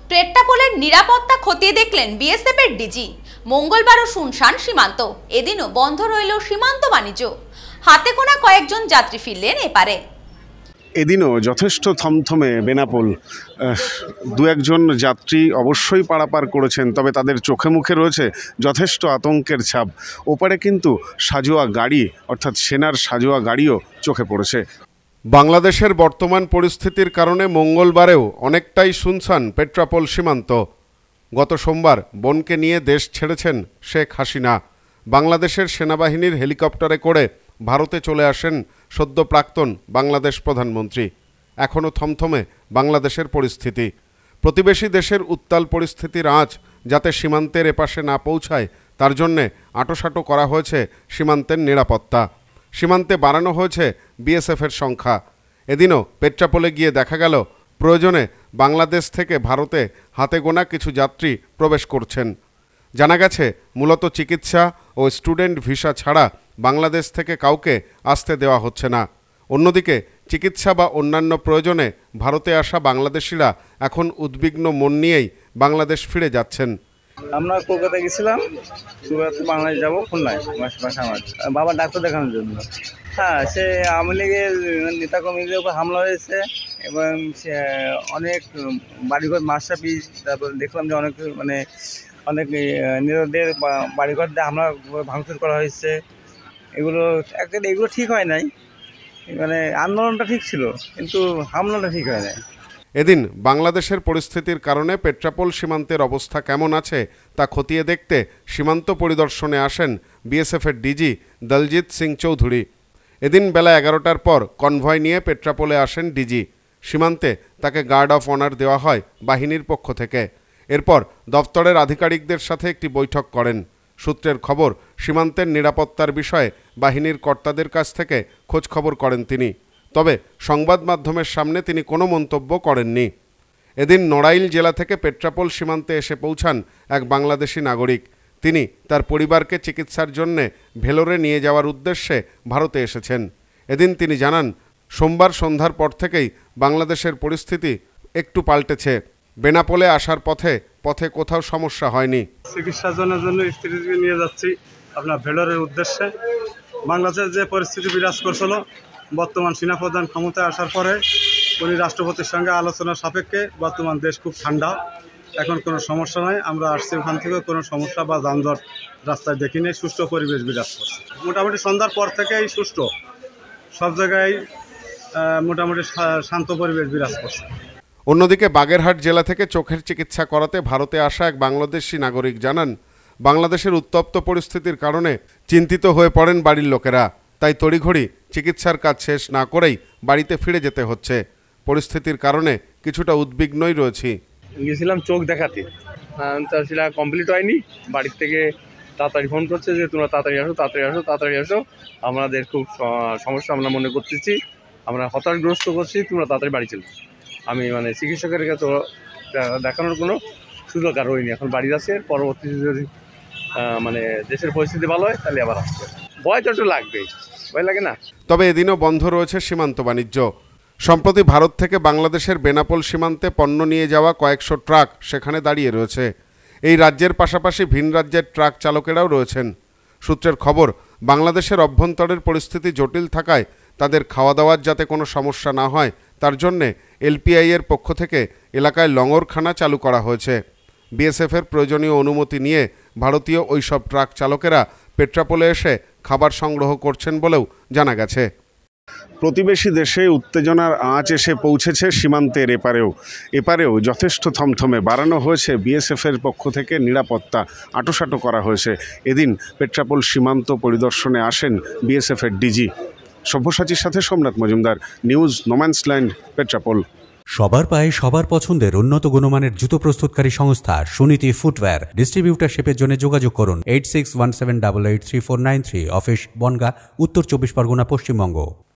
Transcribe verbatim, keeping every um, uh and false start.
পেট্রাপোলের নিরাপত্তা খতিয়ে দেখলেন বিএসএফ এর ডিজি। মঙ্গলবারও শুনশান সীমান্ত, এদিনও বন্ধ রইল সীমান্ত বাণিজ্য। হাতে গোনা কয়েকজন যাত্রী ফিরলেন এপারে। এদিনও যথেষ্ট থমথমে বেনাপোল। দু একজন যাত্রী অবশ্যই পারাপার করেছেন, তবে তাদের চোখে মুখে রয়েছে যথেষ্ট আতঙ্কের ছাপ। ওপারে কিন্তু সাজোয়া গাড়ি, অর্থাৎ সেনার সাজোয়া গাড়িও চোখে পড়েছে। বাংলাদেশের বর্তমান পরিস্থিতির কারণে মঙ্গলবারেও অনেকটাই শুনশান পেট্রাপোল সীমান্ত। গত সোমবার বোনকে নিয়ে দেশ ছেড়েছেন শেখ হাসিনা। বাংলাদেশের সেনাবাহিনীর হেলিকপ্টারে করে ভারতে চলে আসেন সদ্য প্রাক্তন বাংলাদেশ প্রধানমন্ত্রী। এখনও থমথমে বাংলাদেশের পরিস্থিতি। প্রতিবেশী দেশের উত্তাল পরিস্থিতির আঁচ যাতে সীমান্তের এপাশে না পৌঁছায়, তার জন্যে আঁটোসাঁটো করা হয়েছে সীমান্তের নিরাপত্তা। সীমান্তে বাড়ানো হয়েছে বিএসএফের সংখ্যা। এদিনও পেট্রাপোলে গিয়ে দেখা গেল প্রয়োজনে বাংলাদেশ থেকে ভারতে হাতে গোনা কিছু যাত্রী প্রবেশ করছেন। জানা গেছে মূলত চিকিৎসা ও স্টুডেন্ট ভিসা ছাড়া বাংলাদেশ থেকে কাউকে আসতে দেওয়া হচ্ছে না। অন্যদিকে চিকিৎসা বা অন্যান্য প্রয়োজনে ভারতে আসা বাংলাদেশিরা এখন উদ্বিগ্ন মন নিয়েই বাংলাদেশ ফিরে যাচ্ছেন। আমরা কলকাতায় গেছিলাম, বাংলাদেশ যাবো খুলনায় মাসে আমার বাবা ডাক্তার দেখানোর জন্য। হ্যাঁ, সে আওয়ামী লীগের নেতাকর্মীদের উপর হামলা হয়েছে এবং সে অনেক বাড়িঘর মাসাপি, তারপর দেখলাম যে অনেক মানে অনেক নিরোধের বাড়িঘর দিয়ে হামলা ভাঙচুর করা হয়েছে। এগুলো একদম এগুলো ঠিক হয় নাই, মানে আন্দোলনটা ঠিক ছিল কিন্তু হামলাটা ঠিক হয় নাই। এদিন বাংলাদেশের পরিস্থিতির কারণে পেট্রাপোল সীমান্তের অবস্থা কেমন আছে তা খতিয়ে দেখতে সীমান্ত পরিদর্শনে আসেন বিএসএফের ডিজি দলজিৎ সিং চৌধুরী। এদিন বেলা এগারোটার পর কনভয় নিয়ে পেট্রাপোলে আসেন ডিজি। সীমান্তে তাকে গার্ড অফ অনার দেওয়া হয় বাহিনীর পক্ষ থেকে। এরপর দফতরের আধিকারিকদের সাথে একটি বৈঠক করেন। সূত্রের খবর, সীমান্তের নিরাপত্তার বিষয়ে বাহিনীর কর্তাদের কাছ থেকে খোঁজ খবর করেন তিনি। তবে সংবাদ মাধ্যমের সামনে তিনি কোনো মন্তব্য করেননি। এদিন নড়াইল জেলা থেকে পেট্রাপোল সীমান্তে এসে পৌঁছান এক বাংলাদেশি নাগরিক। তিনি তার পরিবারকে চিকিৎসার জন্যে ভেলোরে নিয়ে যাওয়ার উদ্দেশ্যে ভারতে এসেছেন। এদিন তিনি জানান, সোমবার সন্ধ্যার পর থেকেই বাংলাদেশের পরিস্থিতি একটু পাল্টেছে। বেনাপোলে আসার পথে পথে কোথাও সমস্যা হয়নি। চিকিৎসার জন্য জন্য স্ত্রীকে নিয়ে যাচ্ছি আপনার ভেলোরের উদ্দেশ্যে। বাংলাদেশের যে পরিস্থিতি বিরাজ করছিল, বর্তমান সেনাপ্রধান ক্ষমতায় আসার পরে উনি রাষ্ট্রপতির সঙ্গে আলোচনার সাপেক্ষে বর্তমান দেশ খুব ঠান্ডা, এখন কোনো সমস্যা নয়। আমরা আসছি ওখান থেকে, কোনো সমস্যা বা যানজট রাস্তায় দেখি নেই, সুষ্ঠু পরিবেশ বিরাজ করছে। মোটামুটি সন্ধ্যার পর থেকেই সুষ্ঠু, সব জায়গায় মোটামুটি শান্ত পরিবেশ বিরাজ করছে। অন্যদিকে বাগেরহাট জেলা থেকে চোখের চিকিৎসা করাতে ভারতে আসা এক বাংলাদেশি নাগরিক জানান, বাংলাদেশের উত্তপ্ত পরিস্থিতির কারণে চিন্তিত হয়ে পড়েন বাড়ির লোকেরা। তাই তড়িঘড়ি চিকিৎসার কাজ শেষ না করেই বাড়িতে ফিরে যেতে হচ্ছে। পরিস্থিতির কারণে কিছুটা উদ্বিগ্নই রয়েছি। গেছিলাম চোখ দেখাতে, তা সেটা কমপ্লিট হয়নি। বাড়ির থেকে তাড়াতাড়ি ফোন করছে যে তোমরা তাড়াতাড়ি আসো তাড়াতাড়ি আসো তাড়াতাড়ি আসো আমাদের খুব সমস্যা আমরা মনে করতেছি, আমরা হতাশগ্রস্ত করছি, তোমরা তাড়াতাড়ি বাড়ি চলো। আমি মানে চিকিৎসকের কাছে দেখানোর কোনো সুযোগ আর হয়নি। এখন বাড়ি আছে, পরবর্তীতে যদি মানে দেশের পরিস্থিতি ভালো হয় তাহলে আবার আসছে। ভয় তো একটু লাগবেই, ভয় লাগে না। তবে এদিনও বন্ধ রয়েছে সীমান্ত বাণিজ্য। সম্প্রতি ভারত থেকে বাংলাদেশের বেনাপোল সীমান্তে পণ্য নিয়ে যাওয়া কয়েকশো ট্রাক সেখানে দাঁড়িয়ে রয়েছে। এই রাজ্যের পাশাপাশি ভিন রাজ্যের ট্রাক চালকেরাও রয়েছেন। সূত্রের খবর, বাংলাদেশের অভ্যন্তরের পরিস্থিতি জটিল থাকায় তাদের খাওয়া দাওয়ার যাতে কোনো সমস্যা না হয় তার জন্যে এলপিআই এর পক্ষ থেকে এলাকায় লঙ্গরখানা চালু করা হয়েছে। বিএসএফের প্রয়োজনীয় অনুমতি নিয়ে ভারতীয় ওইসব ট্রাক চালকেরা পেট্রাপোলে এসে খাবার সংগ্রহ করছেন বলেও জানা গেছে। প্রতিবেশী দেশে উত্তেজনার আঁচ এসে পৌঁছেছে সীমান্তের এপারেও। এপারেও যথেষ্ট থমথমে বাড়ানো হয়েছে বিএসএফের পক্ষ থেকে নিরাপত্তা, আঁটোসাঁটো করা হয়েছে। এদিন পেট্রাপোল সীমান্ত পরিদর্শনে আসেন বিএসএফের ডিজি। সব্যসাচীর সাথে সোমনাথ মজুমদার, নিউজ নোম্যান্সল্যান্ড, পেট্রাপোল। সবার পায়ে সবার পছন্দের উন্নত গুণমানের জুতো প্রস্তুতকারী সংস্থা সুনীতি ফুটওয়্যার। ডিস্ট্রিবিউটারশিপের জন্য যোগাযোগ করুন eight six one seven double eight three four nine three. Office Bongaon, উত্তর চব্বিশ পরগনা, পশ্চিমবঙ্গ।